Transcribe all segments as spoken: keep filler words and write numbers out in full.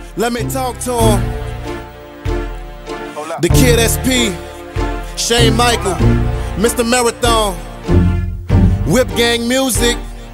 Let me talk to him. The Kid S P, Shane Michael, Mister Marathon, Whip Gang Music.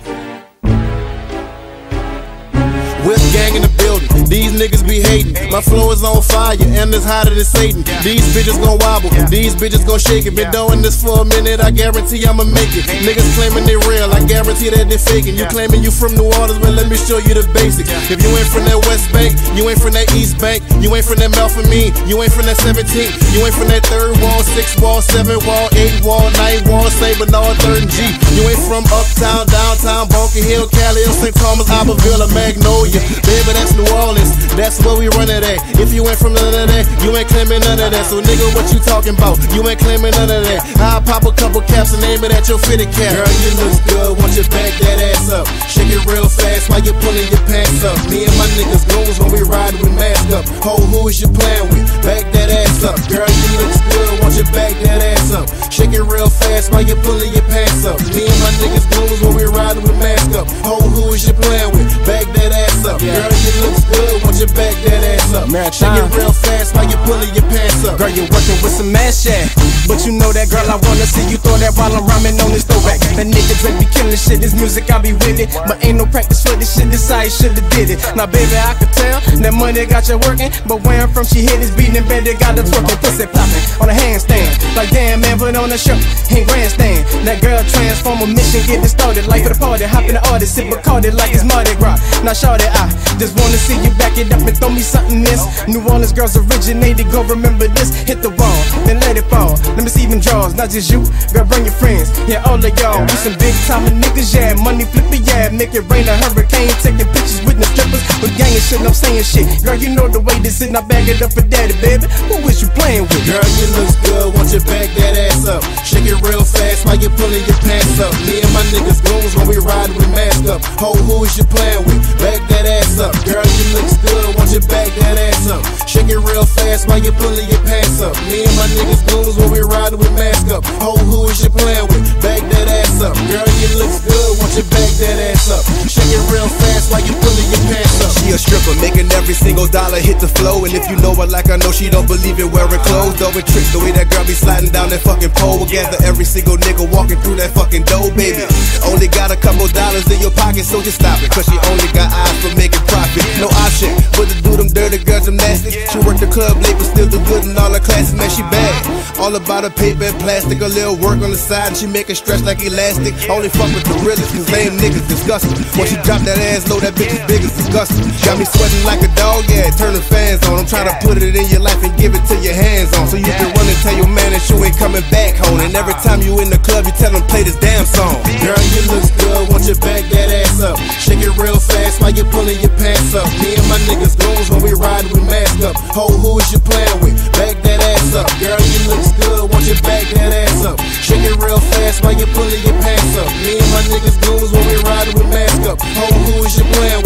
Whip gang in the building, these niggas be hating. My flow is on fire and it's hotter than Satan. These bitches gon' wobble, these bitches gon' shake it. Been doing this for a minute, I guarantee I'ma make it. Niggas claiming they real, I guarantee that they faking. You claiming you from New Orleans, but let me show you the basics. If you ain't from that West Bank, you ain't from that East Bank, you ain't from that Malcolmine, you ain't from that seventeenth, you ain't from that third wall, sixth wall, seventh wall, eighth wall, ninth wall, Saint Bernard, third and G. You ain't from uptown, downtown, Bunker Hill, Cali, or Saint Thomas, Iberville, or Magnolia. Baby, that's New Orleans, that's where we run it at. If you ain't from none of that, you ain't claiming none of that. So nigga, what you talking about? You ain't claiming none of that. I'll pop a couple caps and name it at your fitted cap. Girl, you look good, want you back that ass up. Shake it real fast while you pulling your pants up. Me and my niggas goons when we riding with mask up. Ho, who is you playing with? Back that ass up. Girl, you look good, want you back that ass up. Shake it real fast while you pulling your pants up. Me and my niggas goons when we riding with mask up. Ho, who is you playing with? Back that ass up. Girl, you looks good, want you back that ass up. Marathon. Shake it real fast while you pulling your pants up. Girl, you're working with some ass shit, but you know that girl, I wanna see you throw that while I'm rhyming on this throwback. That nigga Drake be killing shit, this music I be with it, but ain't no practice for this shit, this how you shoulda did it. Now baby, I could tell that money got you working, but where I'm from she hit is beating in bed, they got the twerking, pussy popping on a handstand. Like damn man, put on a shirt, ain't grandstand. That girl transform a mission, get it started like for the party, hop in the artist, sip a card like it's Mardi Gras. Now shorty, I just wanna see you back it up and throw me something this. New Orleans girls originated, go remember this. Hit the wall, then let it fall. Let me see them draws, not just you. Girl, bring your friends, yeah, all of y'all. We some big time niggas, yeah. Money flipping, yeah. Make it rain a hurricane, taking pictures with the strippers. With gang and shit, I'm saying shit. Girl, you know the way this is, I bag it up for daddy, baby. Who is you playing with? Girl, you look good, want you back that ass up. Shake it real fast while you pulling your pants up. Me and my niggas goons when we riding with mask up. Ho, who is you playing with? Back that ass up. Girl, you look good, want you back that ass up. Shake it real fast while you pulling your pants up. Me and my niggas goons when we riding with mask up. Ho, who is you playing with? Back that ass up. Girl, you look good, want you back that ass up. Shake it real fast while you pulling your pants up. She a stripper, making every single dollar hit the flow. And if you know her like I know, she don't believe in wearing clothes. Throwing tricks, the way that girl be sliding down that fucking pole. Gather every single nigga walking through that fucking dough, baby. Only got a couple dollars in your pocket, so just stop it. Cause she only got eyes for making profit. No option but to do them dirty girl gymnastics. She work the club late but still do good in all her classes. Man, she bad. All about her paper and plastic. A little work on the side and she make it stretch like elastic. Only fuck with the realest, cause lame niggas disgusting. When she drop that ass low, that bitch is big as disgusting. Got me sweating like a dog, yeah, turn the fans on. I'm trying to put it in your life and give it to your hands on. So you can run and tell your man that you ain't coming back home. And every time you in the club, you tell him play this damn song. Girl, you look good, want you back that ass up. Shake it real fast while you pulling your pants up. Me and my niggas goons when we riding with mask up. Ho, who is you playing with? Back that ass up. Girl, you look good, want you back that ass up. Shake it real fast while you pulling your pants up. Me and my niggas goons when we riding with mask up. Ho, who is you playing with?